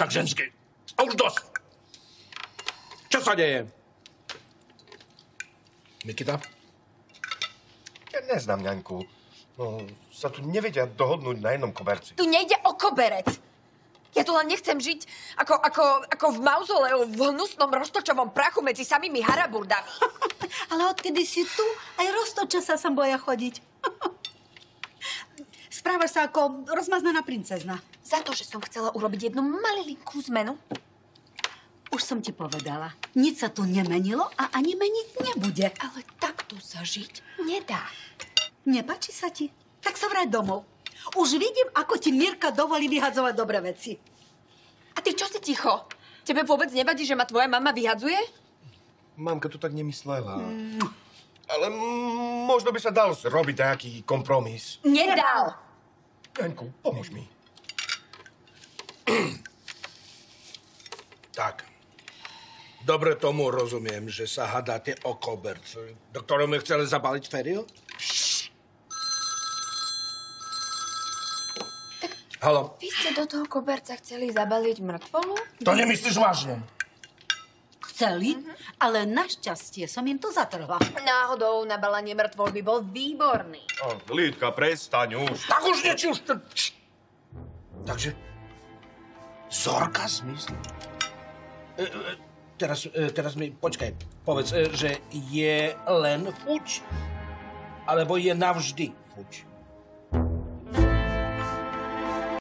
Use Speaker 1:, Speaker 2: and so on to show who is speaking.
Speaker 1: tak ženský. A už dosť. Čo sa deje? Mikita?
Speaker 2: Ja neznám ňaňku. No, sa tu nevedia dohodnúť na jednom koberci.
Speaker 3: Tu nejde o koberec. Ja tu len nechcem žiť ako v mauzoleu, v hnusnom roztočovom prachu medzi samými haraburdami.
Speaker 4: Ale odkedy si tu, aj roztoča sa sem boja chodiť. Správaš sa ako rozmaznaná princezna.
Speaker 3: Za to, že som chcela urobiť jednu malilinkú zmenu.
Speaker 4: Už som ti povedala, nič sa tu nemenilo a ani meniť nebude.
Speaker 3: Ale takto sa žiť nedá.
Speaker 4: Nepáči sa ti? Tak sa vrať domov. Už vidím, ako ti Mirka dovolí vyhadzovať dobré veci.
Speaker 3: A ty čo si ticho? Tebe vôbec nevadí, že ma tvoja mama vyhadzuje?
Speaker 2: Mamka to tak nemyslela. Ale možno by sa dal zrobiť nejaký kompromis.
Speaker 3: Nedal!
Speaker 2: Ňaňku, pomôž mi.
Speaker 1: Tak. Dobre tomu rozumiem, že sa hadáte o koberc, do ktorého mi chceli zabaliť Ferio? Haló?
Speaker 3: Vy ste do toho koberca chceli zabaliť mŕtvolu?
Speaker 1: To nemyslíš vážne?
Speaker 4: Chceli, ale našťastie som im to zatrhla.
Speaker 3: Náhodou na balanie mŕtvol by bol výborný.
Speaker 2: Lídka, prestaň už.
Speaker 1: Tak už niečo už... Takže... Zorka zmysl? Teraz mi... Počkaj. Povedz, že je len fuč? Alebo je navždy fuč?